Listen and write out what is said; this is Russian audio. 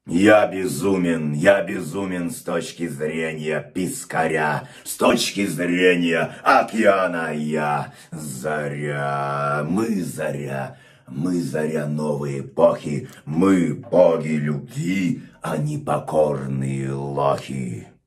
Я безумен с точки зрения пескаря, с точки зрения океана я заря, мы заря новой эпохи, мы боги любви, а не покорные лохи.